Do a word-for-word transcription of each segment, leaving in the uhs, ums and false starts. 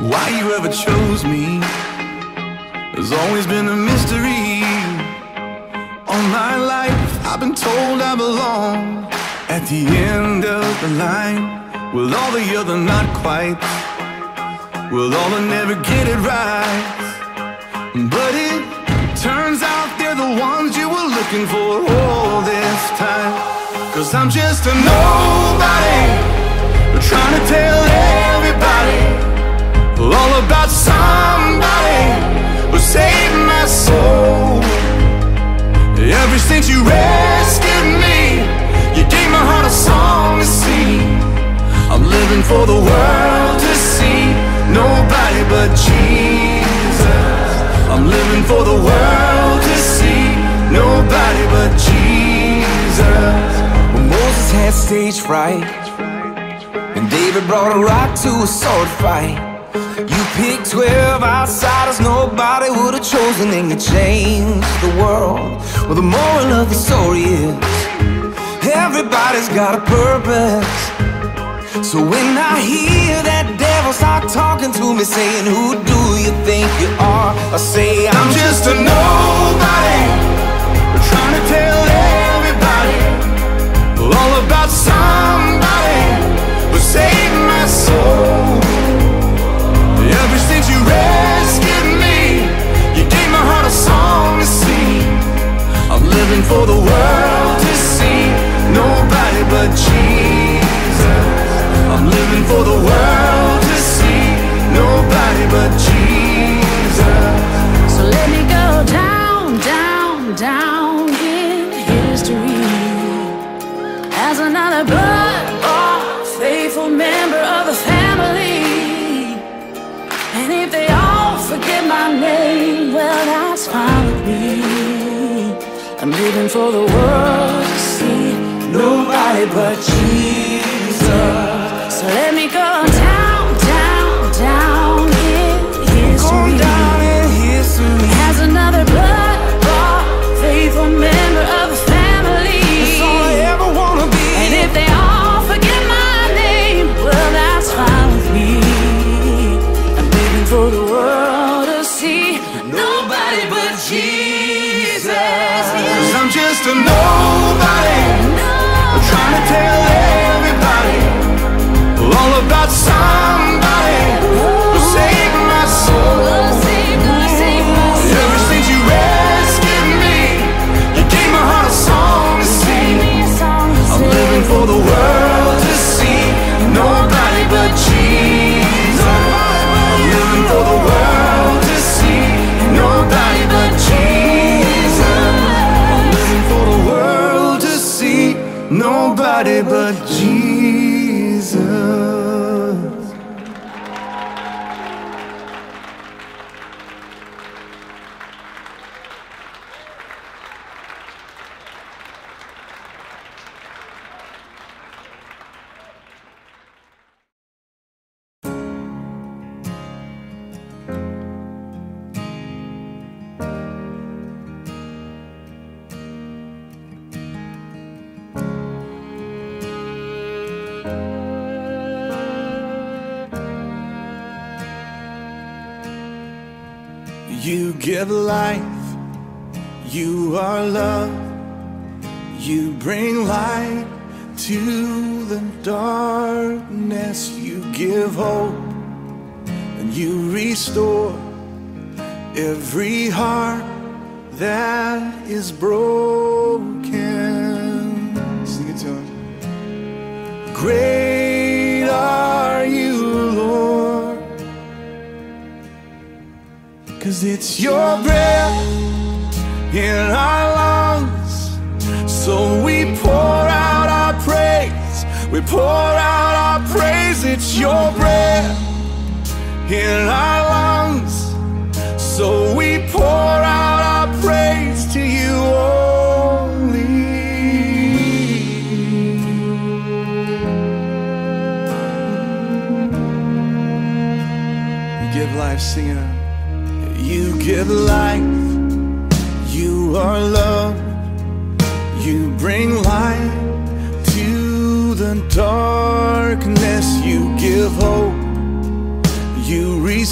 Why you ever chose me has always been a mystery. All my life I've been told I belong at the end of the line, with all the other not quite, with all that never get it right. But it turns out they're the ones you were looking for all this time. Cause I'm just a nobody, trying to tell everybody all about somebody who saved my soul. Ever since you rescued me, you gave my heart a song to sing. I'm living for the world to see nobody but Jesus. I'm living for the world to see nobody but Jesus. When Moses had stage fright and David brought a rock to a sword fight, you picked twelve outsiders nobody would have chosen, and you changed the world. Well, the moral of the story is everybody's got a purpose. So when I hear that devil start talking to me, saying, who do you think you are? I say, I'm just a nobody, trying to tell everybody all about somebody who saved my soul. Ever since you rescued me, you gave my heart a song to sing. I'm living for the world to see nobody but Jesus. I'm living for the world to see nobody but Jesus. So let me go down, down, down in history as another blood-bought, faithful member of the family. And if they all forget my name, well, that's fine with me. I'm living for the world to see nobody but Jesus. So let me go down, down, down in history, down in history as another blood-bought, faithful member of the family. That's all I ever wanna be. And if they all forget my name, well, that's fine with me. For the world to see nobody but Jesus. Cause I'm just a nobody, nobody, trying to tell everybody all about somebody who saved my soul. Ever since you rescued me, you gave my heart a song to sing. I'm living for the world to see nobody but Jesus. Living for the world to see nobody but Jesus. I'm living for the world to see nobody but Jesus. You give life, you are love, you bring light to the darkness, you give hope, and you restore every heart that is broken. Sing it to him. Great are you, Lord, 'cause it's your breath in our lungs, so we pour out our praise, we pour out our praise. It's your breath in our lungs, so we pour out our praise to you only. You give life, sing it out. You give life, you are love, you bring light to the darkness, you give hope, you restore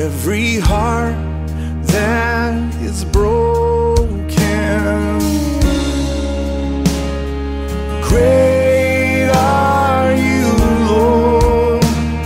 every heart that is broken. Great are you, Lord.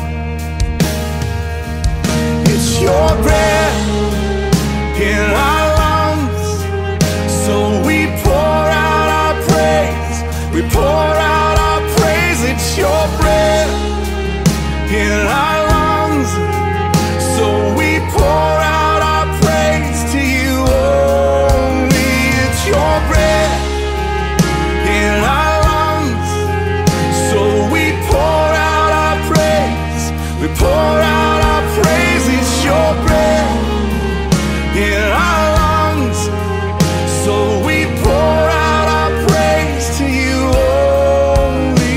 It's your breath in our lungs, so we pour out our praise. We pour out our praise. It's your breath in our lungs, so we pour out our praise to you only. It's your breath in our lungs, so we pour out our praise. We pour out our praise. It's your breath in our lungs, so we pour out our praise to you only.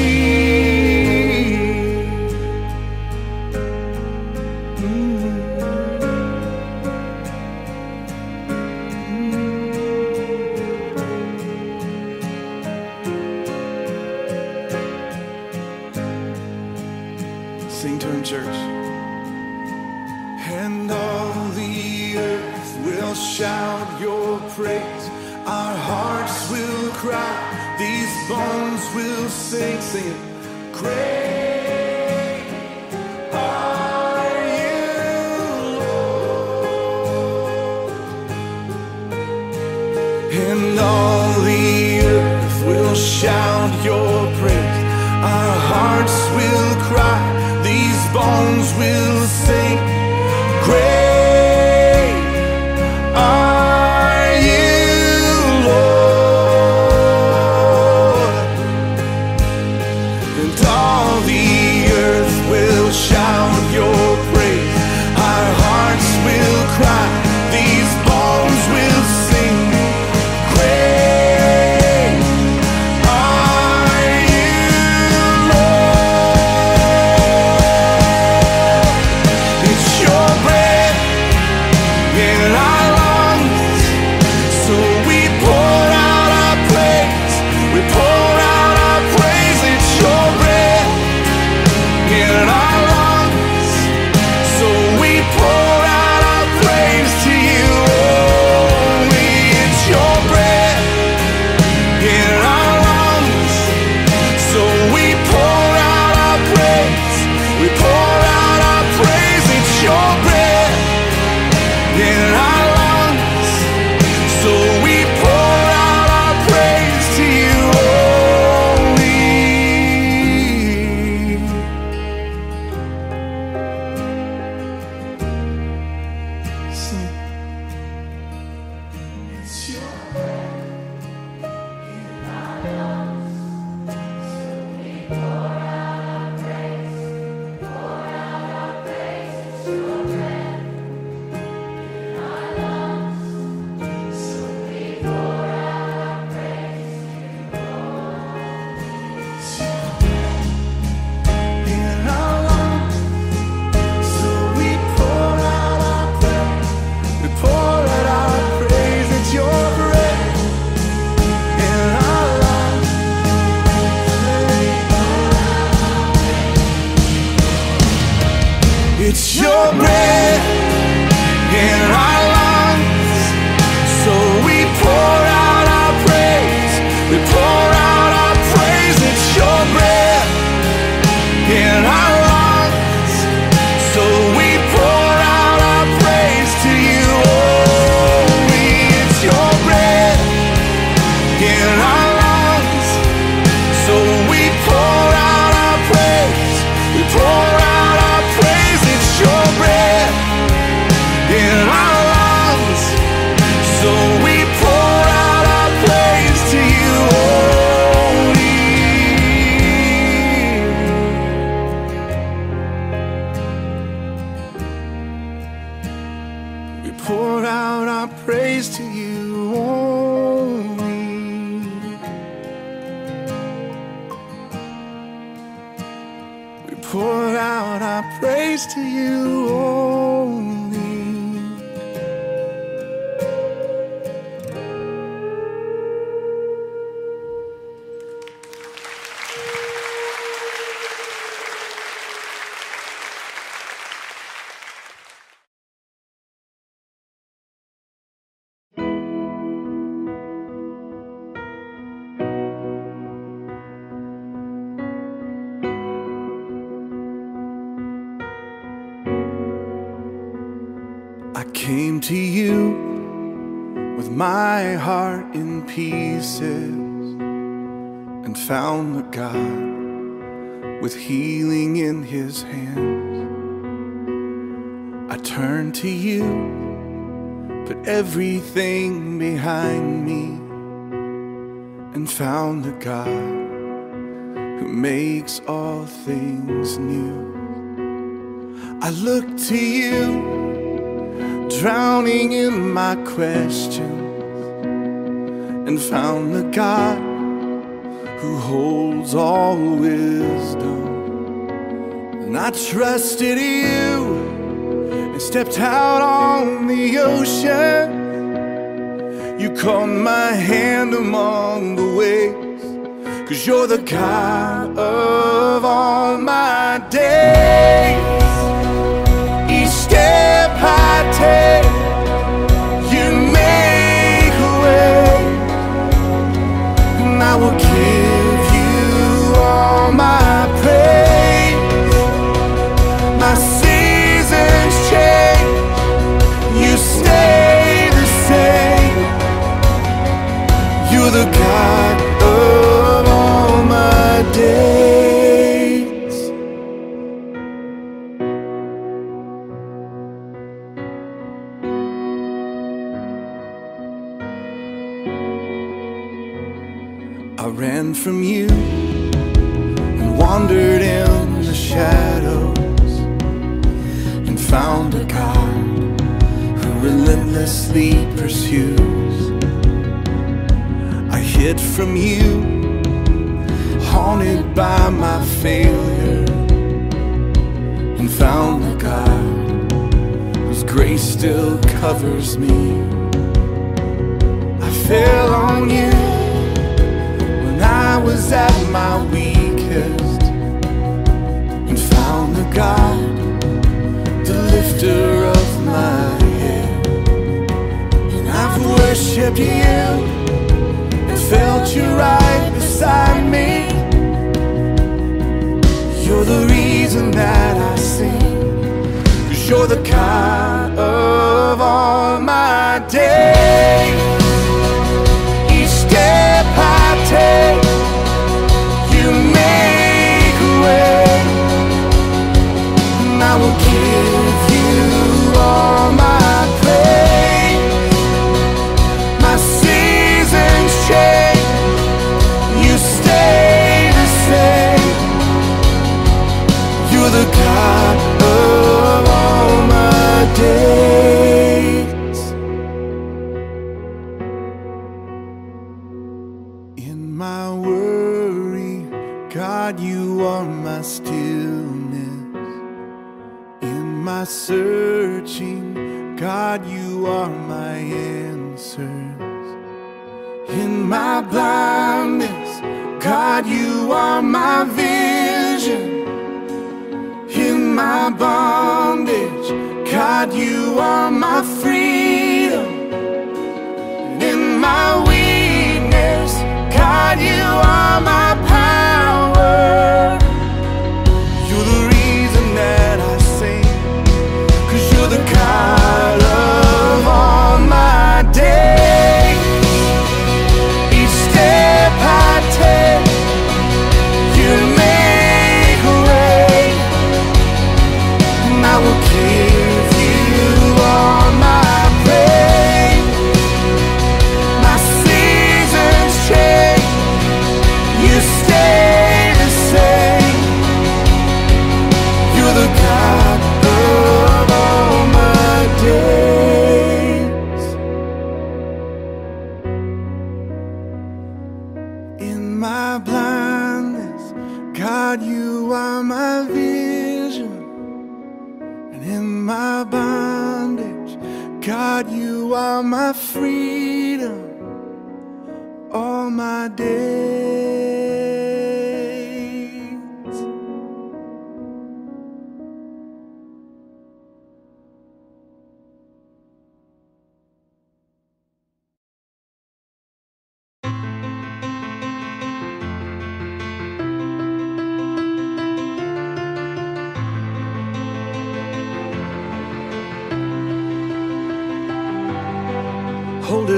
Sing to him, church. And all the earth will shout your praise. Our hearts will cry. These bones will sing, sing. Great are you, Lord. And all the earth will shout your praise. Our hearts will cry. These bones will sing. Great are you, Lord. And all the earth will shout your praise. Our hearts will cry. These bones will sing. Great are you, Lord. It's your breath in our lungs, so we pour out our praise. We pour out our praise. It's your breath in our lungs, so we pour out our praise to you only. It's your breath in our lungs, so we pour out our praise. We pour out our praise. It's your breath in our lungs, so we pour out our praise to you only. Sing. It's your in our lungs, so we pour out our praise. We pour out our praise. It's your breath in our lungs. It's your breath in our lungs, so we pour out our praise. We pour out our praise. It's your breath in our lungs, so we pour out our praise to you only. It's your breath in our lungs, so we pour out our praise. We pour out our praise. It's your breath in our lungs, so we pour out our praise to you only. We pour out our praise to you only. We pour out our praise to you only. came to you with my heart in pieces and found the God with healing in his hands. I turned to you, put everything behind me, and found the God who makes all things new. I looked to you, drowning in my questions, and found the God who holds all wisdom. And I trusted you and stepped out on the ocean. You caught my hand among the waves, 'cause you're the God of all my days. Each step I take, you make a way, and I will give you all my praise. My seasons change, you stay the same. You're the God of all my days. I ran from you and wandered in the shadows, and found a God who relentlessly pursues. I hid from you, haunted by my failure, and found a God whose grace still covers me. I fell on you when I was at my weakest, and found the God, the lifter of my head. And I've worshipped you and felt you right beside me. You're the reason that I sing, 'cause you're the God of all my days. Each step I take, you make a way, and I will give you all my praise. My seasons change, you stay the same. You're the God of all my days. In my worry, God, you are my stillness. In my searching, God, you are my answers. In my blindness, God, you are my vision. In my bondage, God, you are my freedom. In my weakness, God, you are my power. You're the reason that I sing, 'cause you're the God of all my days. Each step I take, you make a way, and I will give you all my praise. My seasons change, you stay the same. You're the God of all my days. In my blindness, God, you are my vision. And in my bondage, God, you are my freedom. All my days.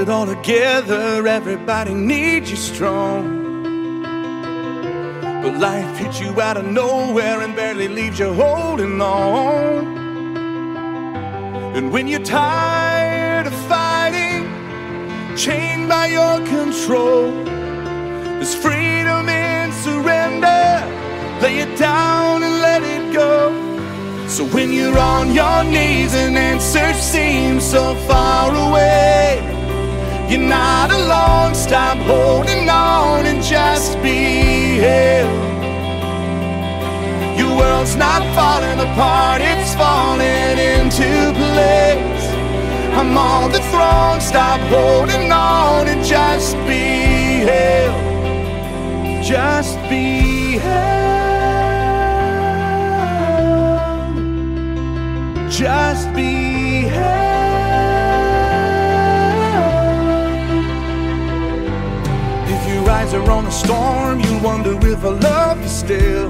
it all together, everybody needs you strong. But life hits you out of nowhere and barely leaves you holding on. And when you're tired of fighting, chained by your control, there's freedom in surrender. Lay it down and let it go. So when you're on your knees and answers seem so far away, you're not alone. Stop holding on and just be held. Your world's not falling apart, it's falling into place. I'm on the throne. Stop holding on and just be held. Just be held. Just be held. If your eyes are on the storm, you wonder if I love you still.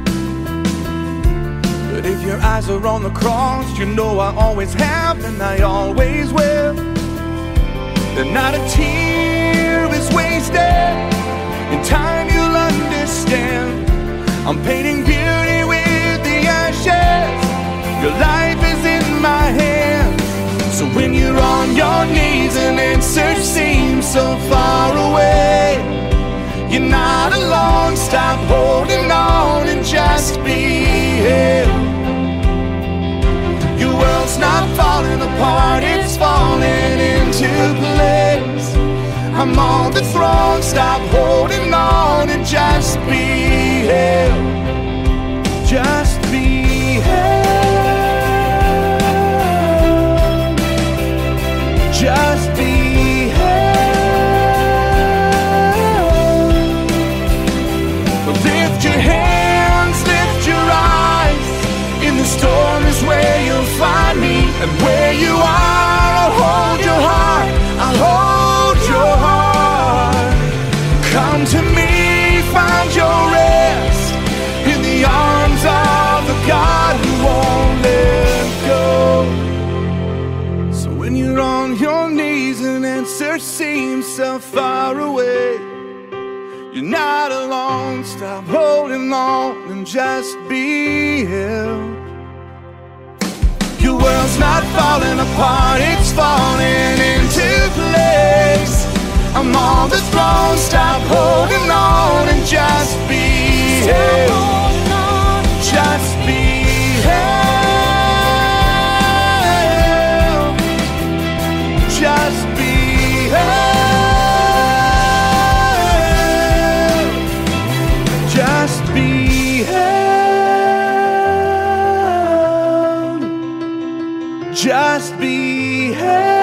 But if your eyes are on the cross, you know I always have and I always will. That not a tear is wasted. In time you'll understand. I'm painting beauty with the ashes. Your life is in my hands. So when you're on your knees and answers seem so far away, you're not alone. Stop holding on and just be held. Your world's not falling apart, it's falling into place. I'm on the throne. Stop holding on and just be held. Just be held. Just be held. Lift your hands, lift your eyes. In the storm is where you'll find me. And where you are, I'll hold your heart. I'll hold your heart. Come to me, find your rest in the arms of the God who won't let go. So when you're on your knees and answers seem so far away, you're not alone. Stop holding on and just be held. Your world's not falling apart, it's falling into place. I'm on the throne. Stop holding on and just be held. Just be held. Just be held. Just be held. Just be held.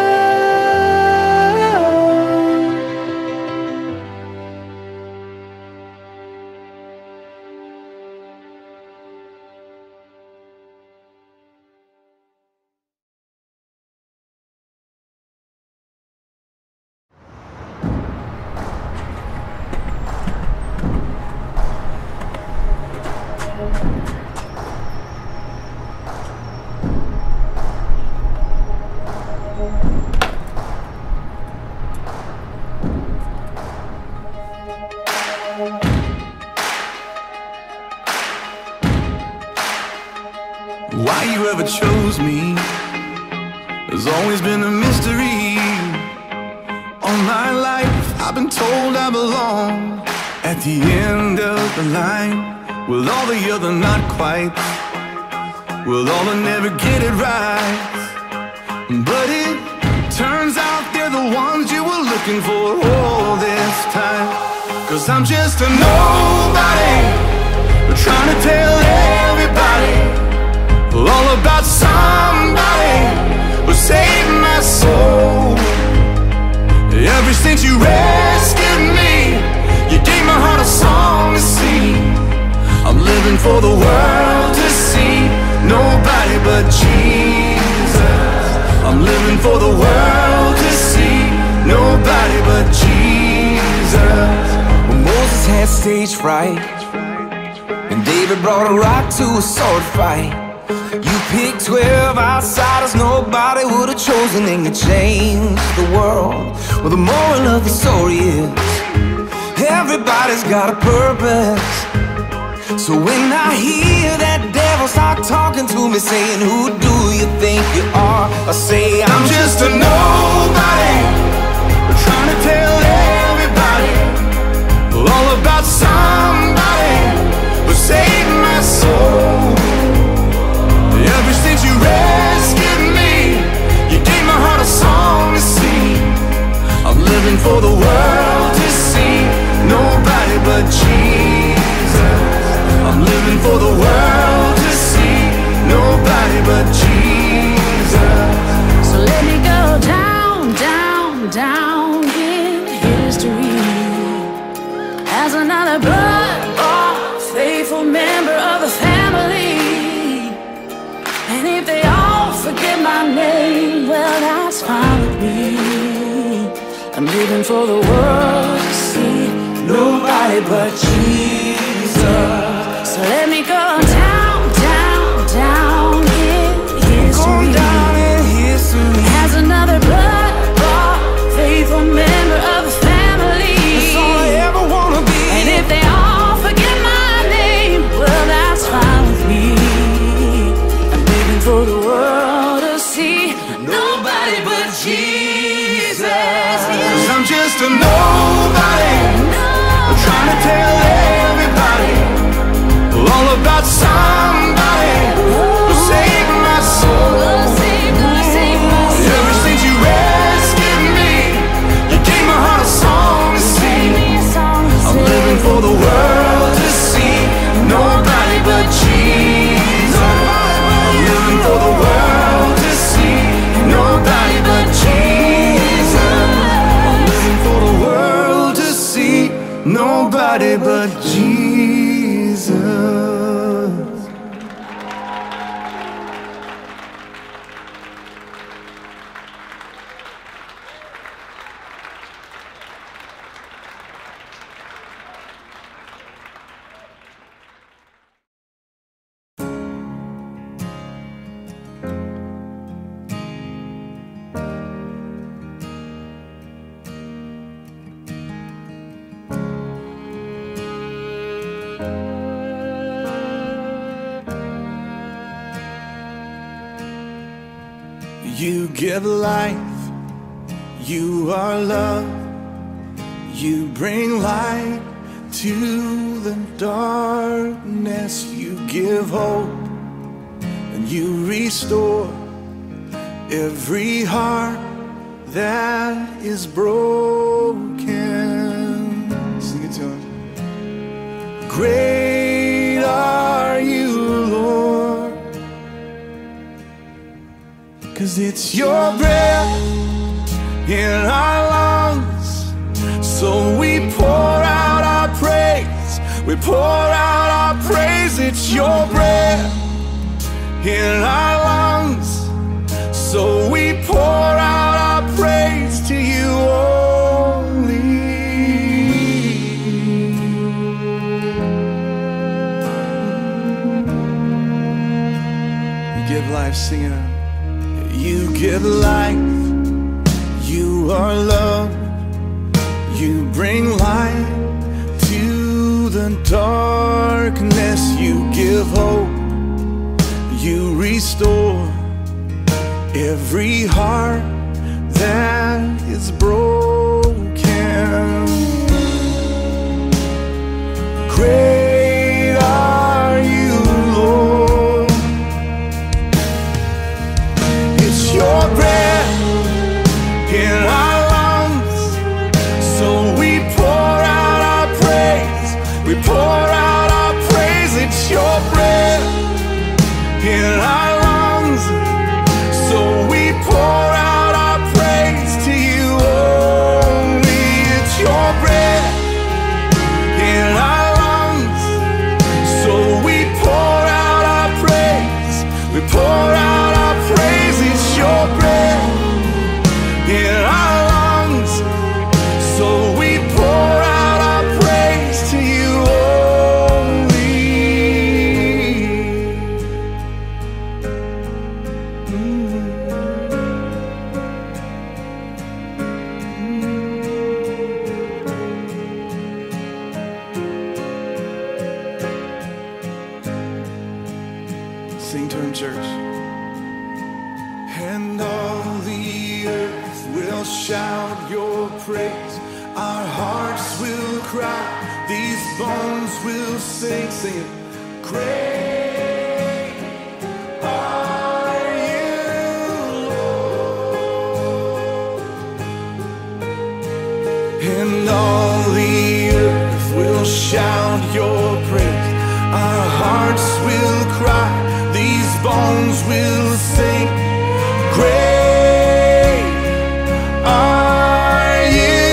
Why you ever chose me has always been a mystery. All my life I've been told I belong at the end of the line, with all the other not quite, with all that never get it right. But it turns out they're the ones you were looking for all this time. Cause I'm just a nobody, trying to tell everybody all about somebody who saved my soul. Ever since you rescued me, you gave my heart a song to sing. I'm living for the world to see, nobody but Jesus. I'm living for the world to see, nobody but Jesus. When Moses had stage fright and David brought a rock to a sword fight, you picked twelve outsiders nobody would have chosen, and you changed the world. Well, the moral of the story is everybody's got a purpose. So when I hear that devil start talking to me, saying, who do you think you are? I say, I'm just a nobody, trying to tell everybody all about somebody who saved my soul. Ever since you rescued me, you gave my heart a song to sing. I'm living for the world to see nobody but Jesus. I'm living for the world to see nobody but Jesus. So let me go down, down, down in history as another blood-bought, faithful member of the family. And if they all forget my name, well, that's fine with me. I'm living for the world to see nobody but Jesus. So let me go down, down, down in history, down in history as another blood-bought, faithful member of the family. That's all I ever wanna be. And if they all forget my name, well, that's fine with me. I'm living for the world to see nobody but Jesus. 'Cause I'm just a nobody, trying to tell everybody all about somebody who saved my soul. Ever since you rescued me, you gave my heart a song to sing. I'm living for the world to see nobody but Jesus. I'm living for the world to see nobody but Jesus. I'm living for the world to see nobody but Jesus. You give life, you are love, you bring light to the darkness, you give hope, and you restore every heart that is broken. Sing it to him. Great are you, Lord, 'cause it's your breath in our lungs. So we pour out our praise, we pour out our praise. It's your breath in our lungs. So we pour out our praise to you only. You give life, sing it out. You give life, you are love, you bring light to the darkness, you give hope, you restore every heart that is broken. Great are you, Lord. It's your breath in our lungs. So we pour out our praise, we pour out our praise. It's your breath in our lungs. So we pour out our praise to you. Oh. praise. Our hearts will cry, these bones will sing, sing it. Great are you, Lord, and all the earth will shout your praise. Our hearts will cry, these bones will sing. Great are you,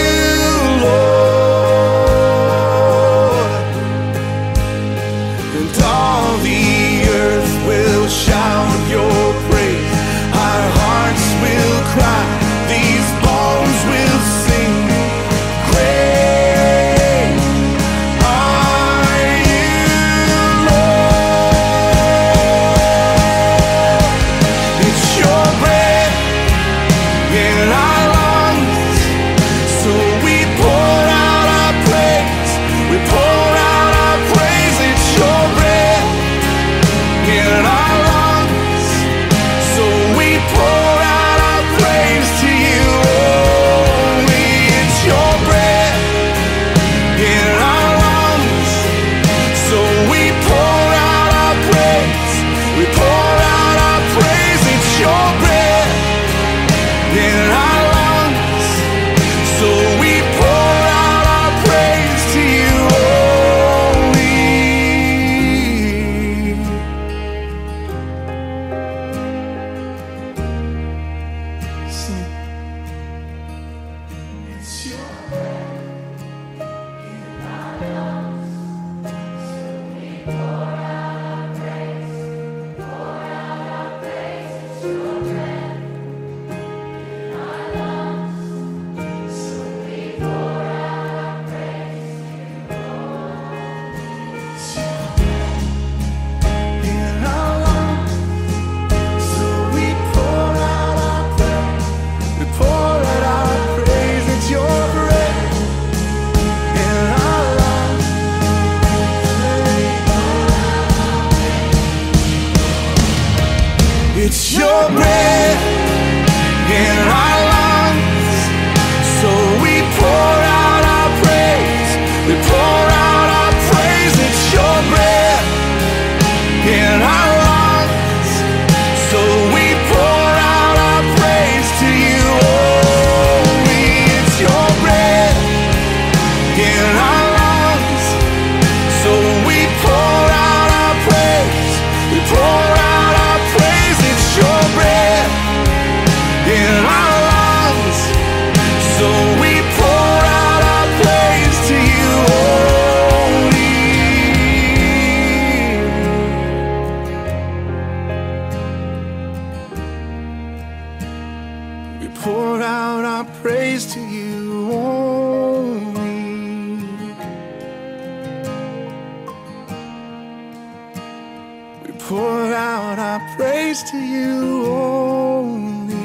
Lord, and all the earth will shout your praise. Our hearts will cry, these bones will sing. Great are you, Lord. It's your breath in our lungs, so we pour out our praise. We pour out our praise. It's your breath in our lungs, so we pour out our praise to you only. It's your breath in our lungs, so we pour out our praise. We pour out our praise. It's your breath in our lungs, so we pour out our praise to you only. Sing. It's your in our lungs, so we pour out our praise. We pour out our praise. It's your breath in our lungs. It's your breath in our lungs, so we pour out our praise. We pour out our praise. It's your breath in our lungs, so we pour out our praise to you only. It's your breath in our lungs, so we pour out our praise. We pour out our praise. It's your breath in our lungs, so we pour out our praise to you only. We pour out our praise to you only. We pour out our praise to you only.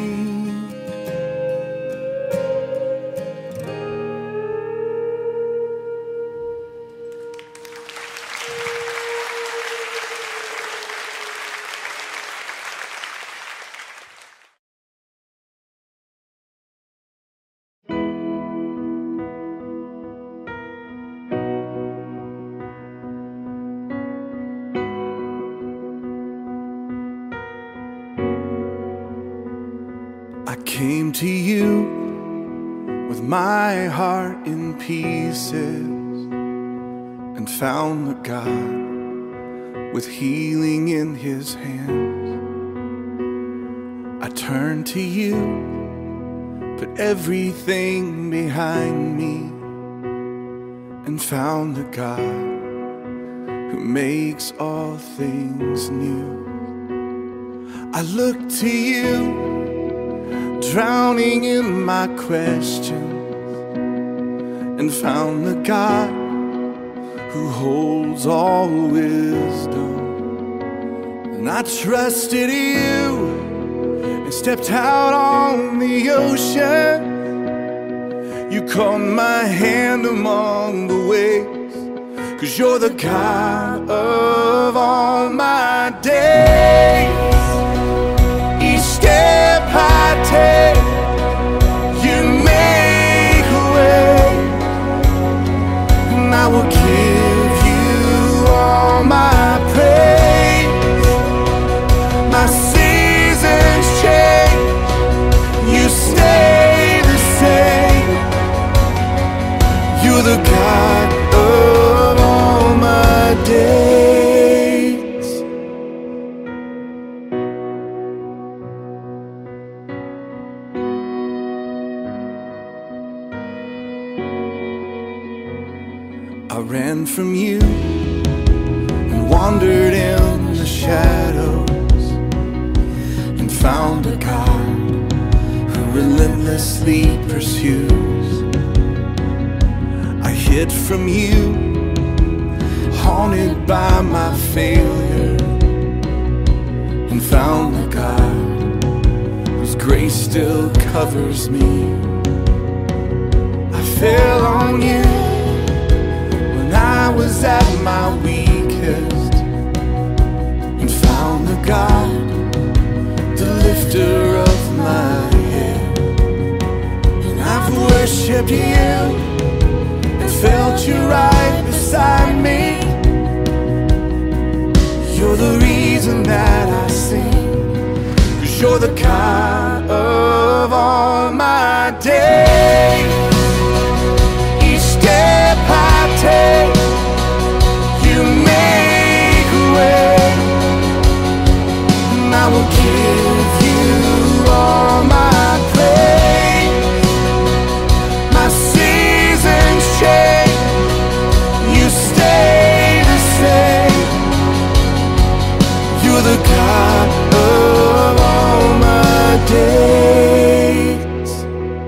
I came to you with my heart in pieces and found the God with healing in his hands. I turned to you, put everything behind me, and found the God who makes all things new. I look to you, drowning in my questions, and found the God who holds all wisdom. And I trusted you and stepped out on the ocean. You caught my hand among the waves, 'cause you're the God of all my days. Each step I take, you make a I ran from you and wandered in the shadows and found a God who relentlessly pursues. I hid from you, haunted by my failure, and found a God whose grace still covers me. I fell on you when I was at my weakest, and found the God, the lifter of my head. And I've worshipped you and felt you right beside me. You're the reason that I sing, 'cause you're the God of all my days. Each step I take, you make a way, and I will give you all my praise. My seasons change, you stay the same. You're the God of all my days.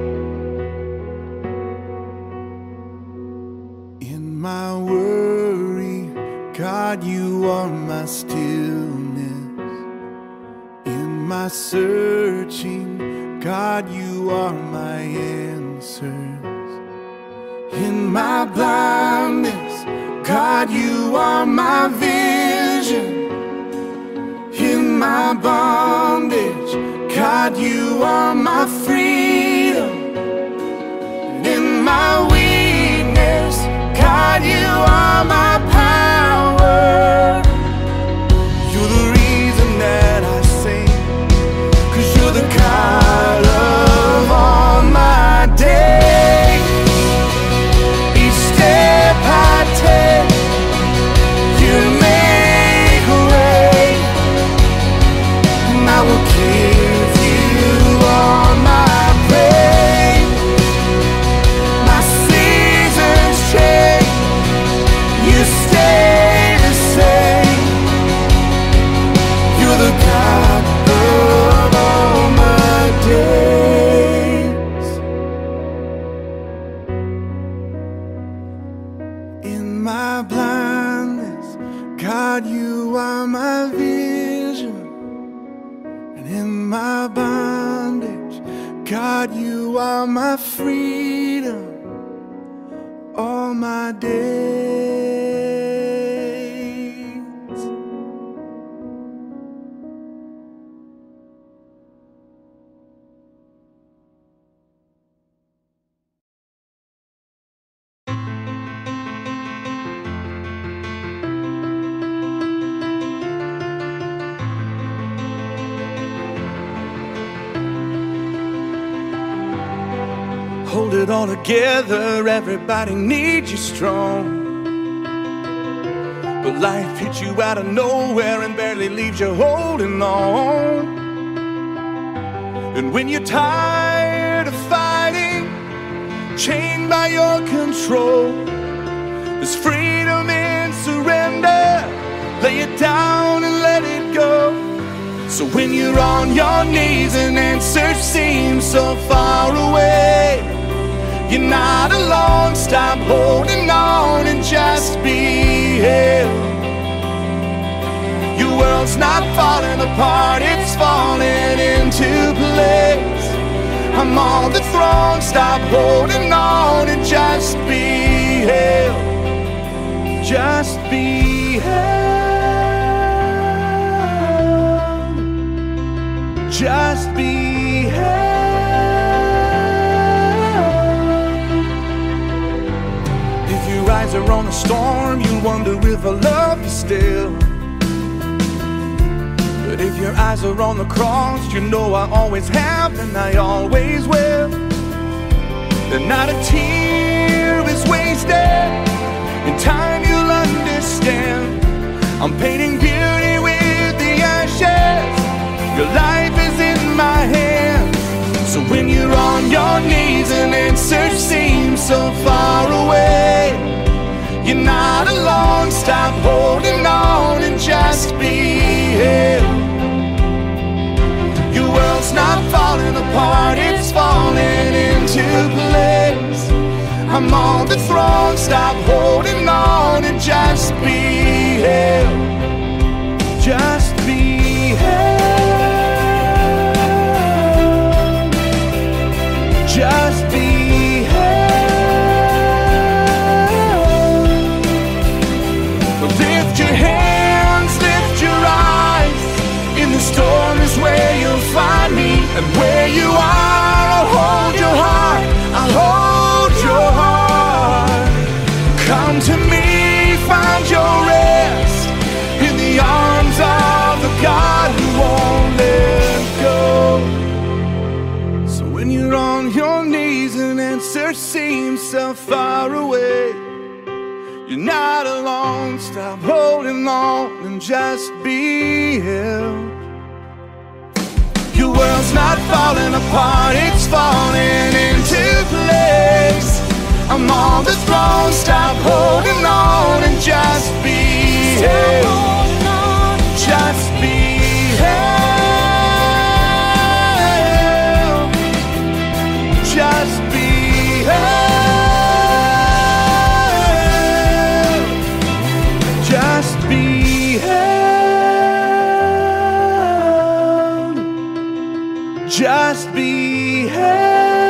In my worry, God, you are my stillness. In my searching, God, you are my answers. In my blindness, God, you are my vision. In my bondage, God, you are my freedom. In my weakness, God, you are my power. You're the reason that I sing, 'cause you're the God of all my days. Each step I take, you make a way, and I will give you all my praise. My seasons change, you stay the same. You're the God of all my days. In my blindness, God, you are my vision. And in my bondage, God, you are my freedom. All my days. Hold it all together, everybody needs you strong. But life hits you out of nowhere and barely leaves you holding on. And when you're tired of fighting, chained by your control, there's freedom in surrender. Lay it down and let it go. So when you're on your knees and answers seem so far away, you're not alone. Stop holding on and just be held. Your world's not falling apart, it's falling into place. I'm on the throne. Stop holding on and just be held. Just be held. Just be held. Eyes are on the storm, you wonder if I love you still. But if your eyes are on the cross, you know I always have and I always will. And not a tear is wasted, in time you'll understand. I'm painting beauty with the ashes, your life is in my hands. So when you're on your knees and answers seem so far away, You're not alone, stop holding on and just be held. Your world's not falling apart, it's falling into place. I'm on the throne, stop holding on and just be held. Just be held. Just be held. Lift your hands, lift your eyes. In the storm is where you'll find me. And where you are, I'll hold your heart, I'll hold your heart. Come to me, find your rest in the arms of the God who won't let go. So when you're on your knees and answer seems so far away, you're not alone, stop holding on and just be held. Your world's not falling apart, it's falling into place. I'm on the throne, stop holding on and just be held. Just be held. Just be held. Just be held. Just be held.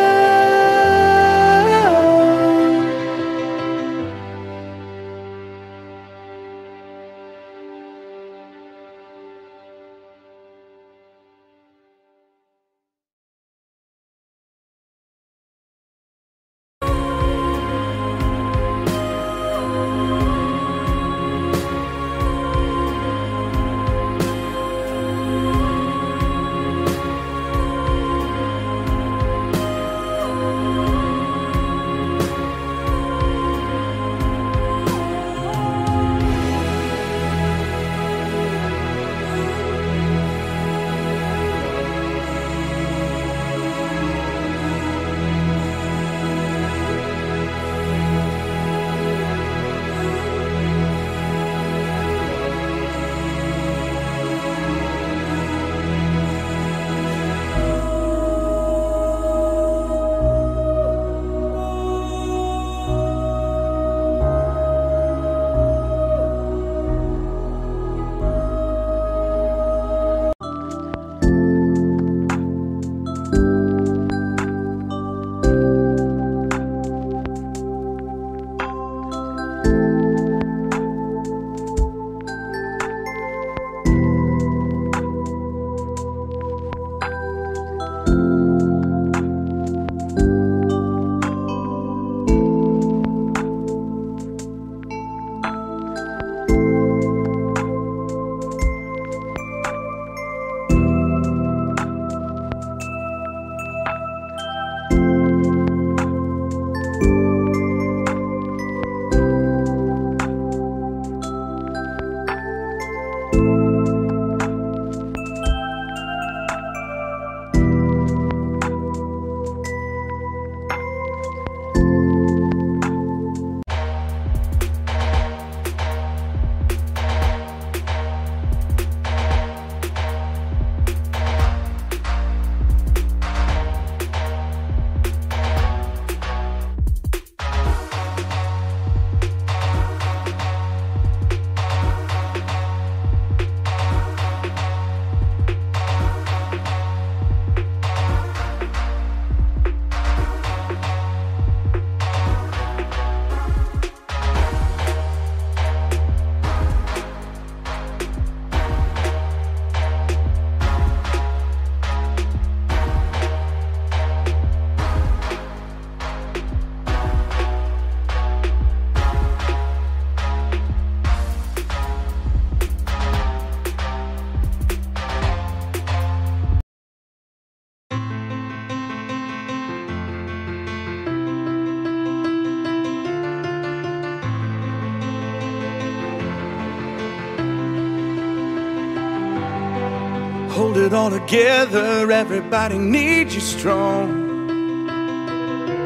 hold it all together. Everybody needs you strong,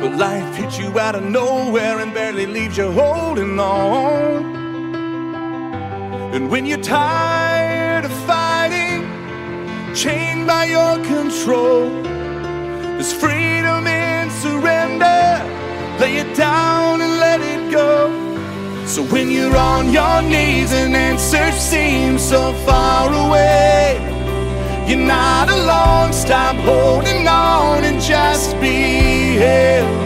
but life hits you out of nowhere and barely leaves you holding on. And when you're tired of fighting, chained by your control, there's freedom in surrender. Lay it down and let it go. So when you're on your knees and answers seem so far away, you're not alone. Stop holding on and just be held.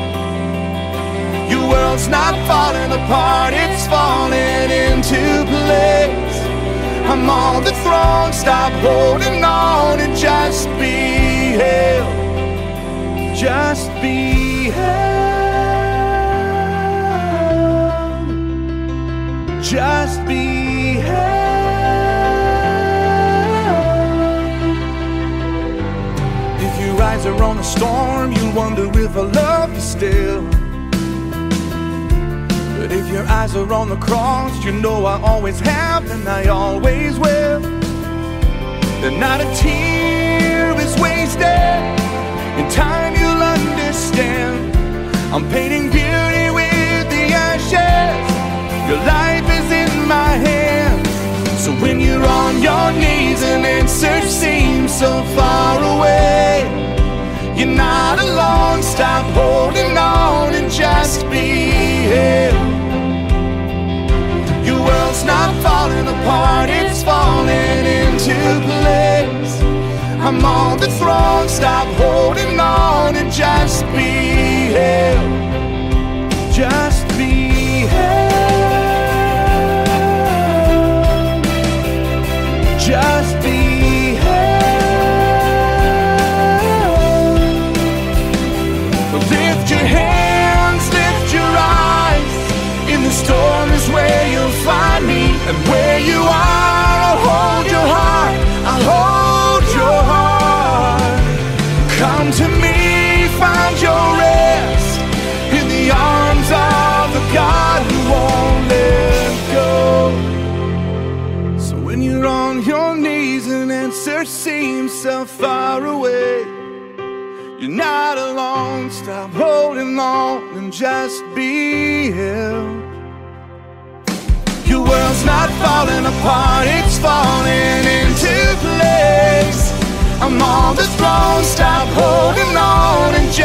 Your world's not falling apart, it's falling into place. I'm on the throne. Stop holding on and just be held. Just be held. Just be held. If your eyes are on a storm, you wonder if I love you still. But if your eyes are on the cross, you know I always have and I always will. That not a tear is wasted. In time you'll understand. I'm painting beauty with the ashes. Your life is in my hands. So when you're on your knees and answers seem so far away, you're not alone. Stop holding on and just be held. Your world's not falling apart, it's falling into place. I'm on the throne. Stop holding on and just be held. Just be held. Just be held. Lift your hands, lift your eyes. In the storm is where you'll find me. And where you are, I'll hold your heart. I'll hold your heart. Come to me, find your rest in the arms of the God who won't let go. So when you're on your knees and answers seem so far away, you're not alone. Stop holding on and just be held. Your world's not falling apart, it's falling into place. I'm on the throne. Stop holding on and